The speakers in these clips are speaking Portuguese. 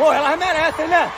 Pô, elas merecem, né?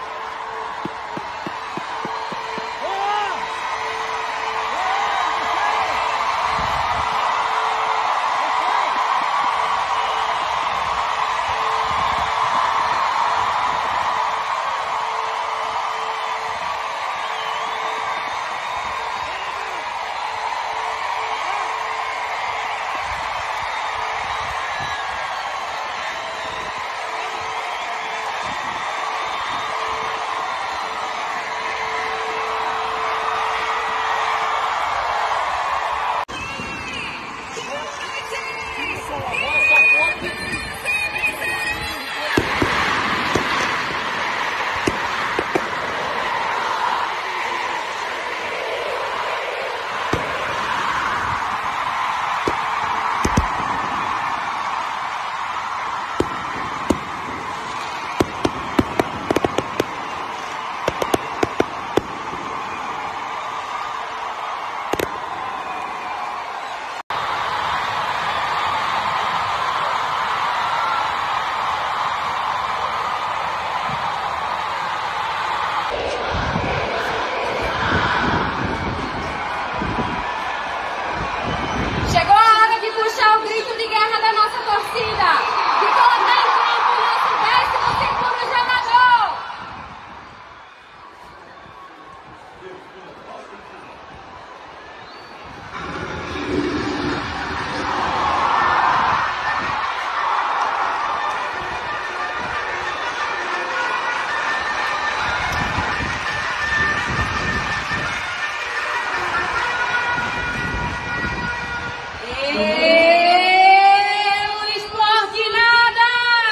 Chegou a hora de puxar o grito de guerra da nossa torcida, de colocar em campo o nosso 12º jogador. Pelo esporte nada!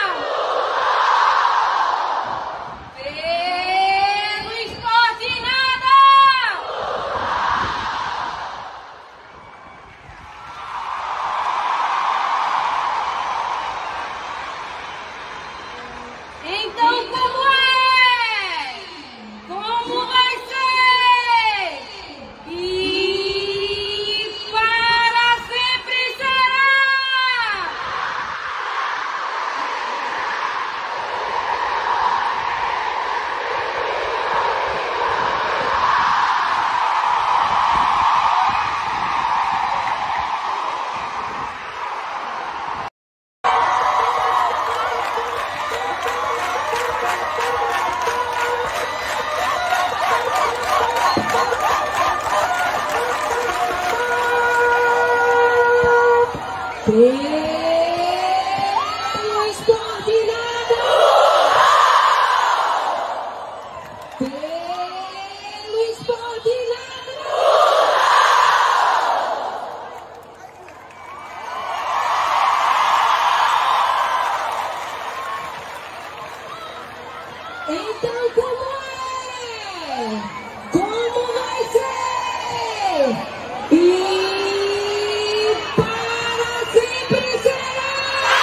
Pelo esporte nada! Então como é? Como vai ser? E para sempre será! Pelo esporte nada! Pelo esporte nada! Então como é? Como vai ser? E para sempre será!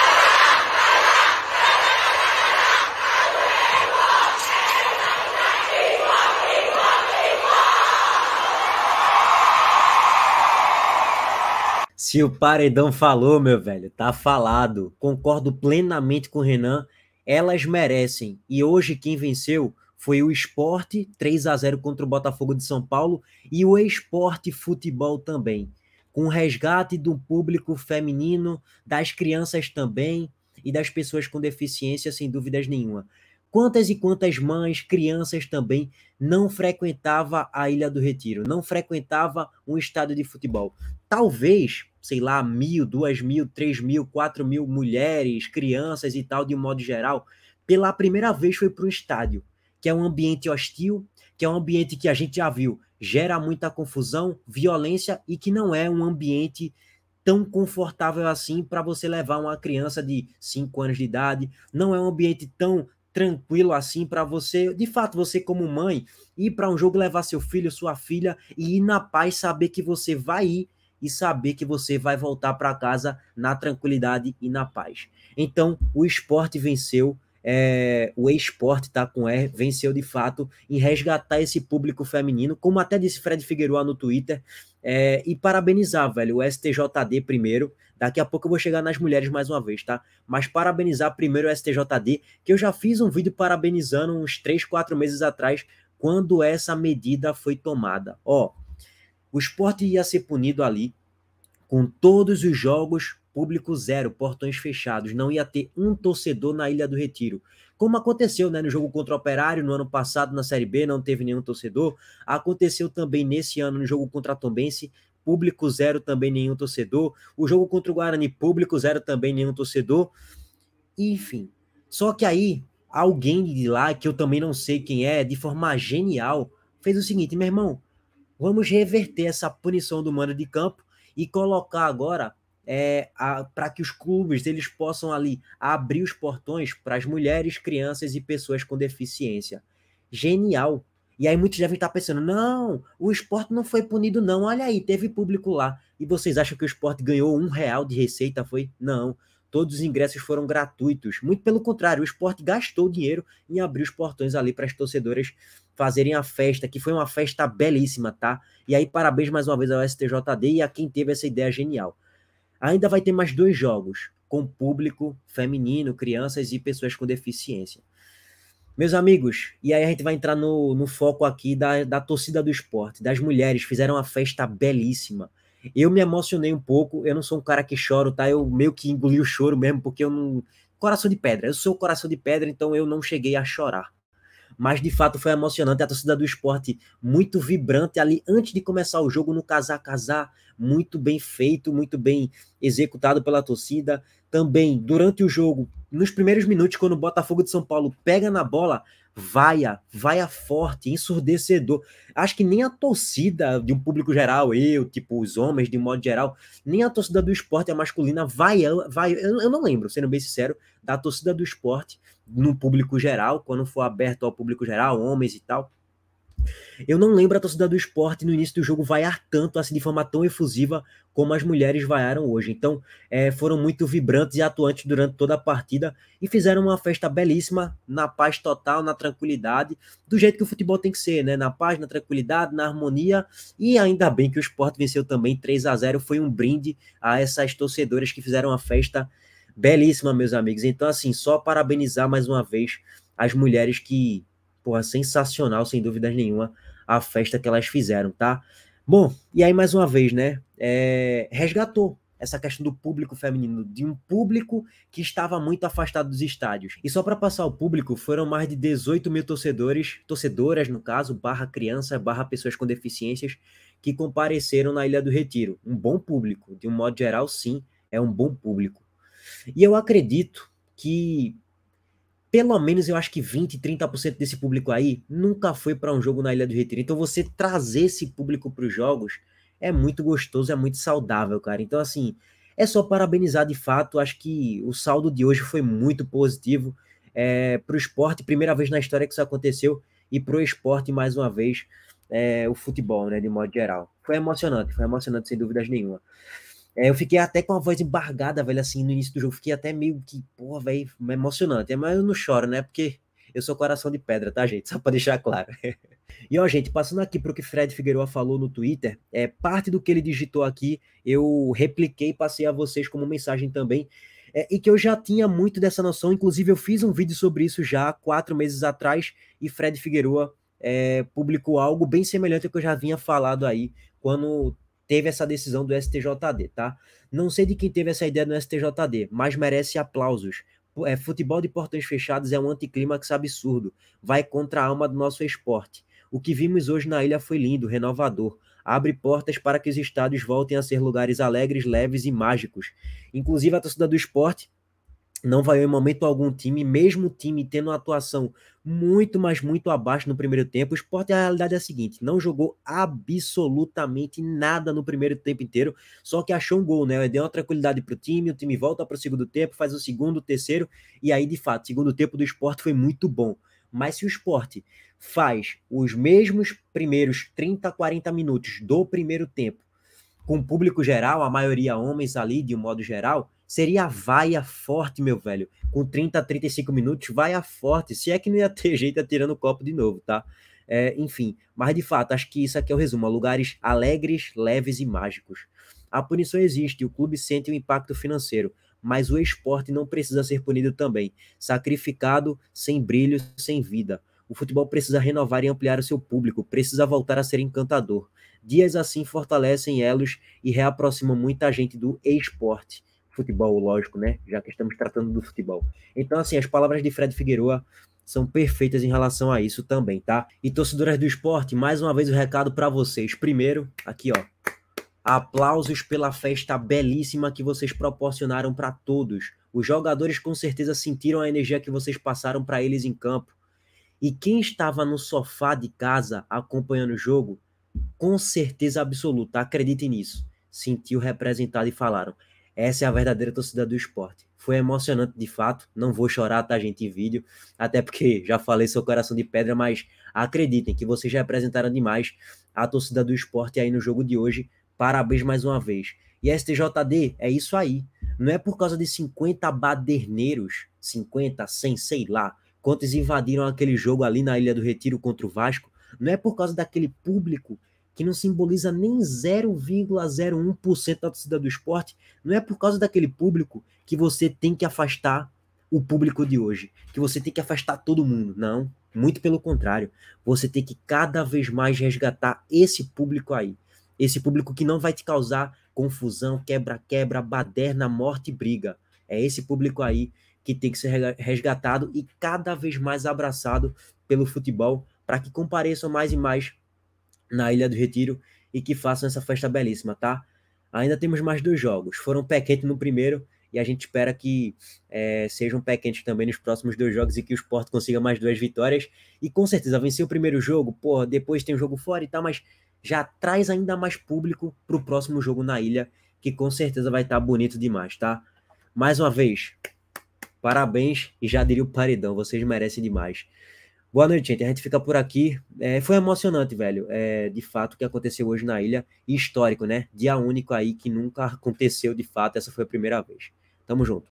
Se o Paredão falou, meu velho, tá falado. Concordo plenamente com o Renan. Elas merecem. E hoje quem venceu foi o Sport, 3-0 contra o Botafogo de São Paulo, e o Sport Futebol também. Com o resgate do público feminino, das crianças também, e das pessoas com deficiência, sem dúvidas nenhuma. Quantas e quantas mães, crianças também, não frequentavam a Ilha do Retiro, não frequentavam um estádio de futebol. Talvez, sei lá, 1.000, 2.000, 3.000, 4.000 mulheres, crianças e tal, de um modo geral, pela primeira vez foi para o estádio, que é um ambiente hostil, que é um ambiente que a gente já viu, gera muita confusão, violência e que não é um ambiente tão confortável assim para você levar uma criança de 5 anos de idade, não é um ambiente tão tranquilo assim para você, de fato, você como mãe, ir para um jogo, levar seu filho, sua filha e ir na paz, saber que você vai ir e saber que você vai voltar para casa na tranquilidade e na paz. Então, o esporte venceu, o esporte, tá com R, venceu de fato em resgatar esse público feminino, como até disse Fred Figueroa no Twitter, E parabenizar, velho, o STJD primeiro. Daqui a pouco eu vou chegar nas mulheres mais uma vez, tá? Mas parabenizar primeiro o STJD, que eu já fiz um vídeo parabenizando uns 3, 4 meses atrás, quando essa medida foi tomada. Ó, o Sport ia ser punido ali com todos os jogos público zero, portões fechados, não ia ter um torcedor na Ilha do Retiro. Como aconteceu, né, no jogo contra o Operário, no ano passado, na Série B, não teve nenhum torcedor. Aconteceu também nesse ano, no jogo contra a Tombense, público zero, também nenhum torcedor. O jogo contra o Guarani, público zero, também nenhum torcedor. Enfim, só que aí, alguém de lá, que eu também não sei quem é, de forma genial, fez o seguinte: meu irmão, vamos reverter essa punição do mando de campo e colocar agora para que os clubes eles possam ali abrir os portões para as mulheres, crianças e pessoas com deficiência. Genial. E aí muitos devem estar pensando, não, o Sport não foi punido não, olha aí, teve público lá. E vocês acham que o Sport ganhou R$ 1 de receita, foi? Não, todos os ingressos foram gratuitos. Muito pelo contrário, o Sport gastou dinheiro em abrir os portões ali para as torcedoras fazerem a festa, que foi uma festa belíssima, tá? E aí parabéns mais uma vez ao STJD e a quem teve essa ideia genial. Ainda vai ter mais 2 jogos, com público feminino, crianças e pessoas com deficiência. Meus amigos, e aí a gente vai entrar no foco aqui da torcida do Sport, das mulheres, fizeram uma festa belíssima. Eu me emocionei um pouco, eu não sou um cara que choro, tá? Eu meio que engoli o choro mesmo, porque eu não... Coração de pedra, eu sou coração de pedra, então eu não cheguei a chorar. Mas de fato foi emocionante, a torcida do Sport muito vibrante ali antes de começar o jogo no casar, muito bem feito, muito bem executado pela torcida. Também durante o jogo, nos primeiros minutos, quando o Botafogo de São Paulo pega na bola, vaia forte, ensurdecedor. Acho que nem a torcida de um público geral, tipo os homens de um modo geral, nem a torcida do Sport, a masculina, vai, eu não lembro, sendo bem sincero, da torcida do Sport no público geral, quando for aberto ao público geral, homens e tal. Eu não lembro a torcida do Sport no início do jogo vaiar tanto, assim, de forma tão efusiva como as mulheres vaiaram hoje. Então, foram muito vibrantes e atuantes durante toda a partida e fizeram uma festa belíssima, na paz total, na tranquilidade, do jeito que o futebol tem que ser, né? Na paz, na tranquilidade, na harmonia, e ainda bem que o Sport venceu também 3-0, foi um brinde a essas torcedoras que fizeram uma festa belíssima, meus amigos. Então, assim, só parabenizar mais uma vez as mulheres que, porra, sensacional, sem dúvidas nenhuma, a festa que elas fizeram, tá? Bom, e aí mais uma vez, né, resgatou essa questão do público feminino, de um público que estava muito afastado dos estádios. E só para passar o público, foram mais de 18 mil torcedoras, no caso, barra criança, barra pessoas com deficiências, que compareceram na Ilha do Retiro. Um bom público, de um modo geral, sim, é um bom público. E eu acredito que pelo menos eu acho que 20, 30% desse público aí nunca foi para um jogo na Ilha do Retiro. Então você trazer esse público para os jogos é muito gostoso, é muito saudável, cara. Então assim, é só parabenizar de fato. Acho que o saldo de hoje foi muito positivo para o esporte, primeira vez na história que isso aconteceu, e para o esporte mais uma vez, o futebol, né, de modo geral. Foi emocionante sem dúvidas nenhuma. Eu fiquei até com a voz embargada, velho, assim, no início do jogo. Fiquei até meio que, porra, velho, emocionante. Mas eu não choro, né? Porque eu sou coração de pedra, tá, gente? Só pra deixar claro. E, ó, gente, passando aqui pro que Fred Figueroa falou no Twitter, parte do que ele digitou aqui, eu repliquei e passei a vocês como mensagem também. E que eu já tinha muito dessa noção. Inclusive, eu fiz um vídeo sobre isso já 4 meses atrás, e Fred Figueroa publicou algo bem semelhante ao que eu já vinha falado aí, quando teve essa decisão do STJD, tá? Não sei de quem teve essa ideia no STJD, mas merece aplausos. Futebol de portões fechados é um anticlímax absurdo. Vai contra a alma do nosso esporte. O que vimos hoje na ilha foi lindo, renovador. Abre portas para que os estádios voltem a ser lugares alegres, leves e mágicos. Inclusive a torcida do esporte não vaiou em momento algum time, mesmo o time tendo uma atuação muito, mas muito abaixo no primeiro tempo. O Sport, a realidade é a seguinte, não jogou absolutamente nada no primeiro tempo inteiro, só que achou um gol, né? Deu uma tranquilidade pro time, o time volta para o segundo tempo, faz o segundo, o terceiro, e aí, de fato, o segundo tempo do Sport foi muito bom. Mas se o Sport faz os mesmos primeiros 30, 40 minutos do primeiro tempo, com o público geral, a maioria homens ali, de um modo geral, seria vaia forte, meu velho. Com 30 a 35 minutos, vaia forte. Se é que não ia ter jeito atirando o copo de novo, tá? Enfim, mas de fato, acho que isso aqui é o resumo, lugares alegres, leves e mágicos. A punição existe, o clube sente o impacto financeiro, mas o esporte não precisa ser punido também, sacrificado, sem brilho, sem vida. O futebol precisa renovar e ampliar o seu público, precisa voltar a ser encantador. Dias assim fortalecem elos e reaproximam muita gente do esporte. Futebol, lógico, né? Já que estamos tratando do futebol. Então, assim, as palavras de Fred Figueroa são perfeitas em relação a isso também, tá? E torcedoras do esporte, mais uma vez o recado para vocês. Primeiro, aqui, ó, aplausos pela festa belíssima que vocês proporcionaram para todos. Os jogadores com certeza sentiram a energia que vocês passaram para eles em campo. E quem estava no sofá de casa acompanhando o jogo, com certeza absoluta, acreditem nisso, sentiu representado e falaram: essa é a verdadeira torcida do esporte. Foi emocionante de fato, não vou chorar, tá, gente, em vídeo, até porque já falei, seu coração de pedra, mas acreditem que vocês já representaram demais a torcida do esporte aí no jogo de hoje. Parabéns mais uma vez. E STJD, é isso aí. Não é por causa de 50 baderneiros, 50, 100, sei lá, quantos invadiram aquele jogo ali na Ilha do Retiro contra o Vasco, não é por causa daquele público que não simboliza nem 0,01% da torcida do esporte, não é por causa daquele público que você tem que afastar o público de hoje, que você tem que afastar todo mundo. Não, muito pelo contrário. Você tem que cada vez mais resgatar esse público aí. Esse público que não vai te causar confusão, quebra-quebra, baderna, morte e briga. É esse público aí que tem que ser resgatado e cada vez mais abraçado pelo futebol, para que compareçam mais e mais na Ilha do Retiro e que façam essa festa belíssima, tá? Ainda temos mais 2 jogos. Foram pé quente no primeiro e a gente espera que sejam pé quentes também nos próximos 2 jogos e que o Sport consiga mais 2 vitórias. E com certeza, vencer o primeiro jogo, porra, depois tem um jogo fora e tal, mas já traz ainda mais público pro próximo jogo na ilha, que com certeza vai estar bonito demais, tá? Mais uma vez, parabéns e já diria o paredão, vocês merecem demais. Boa noite, gente. A gente fica por aqui. Foi emocionante, velho. De fato, o que aconteceu hoje na ilha. E histórico, né? Dia único aí que nunca aconteceu de fato. Essa foi a primeira vez. Tamo junto.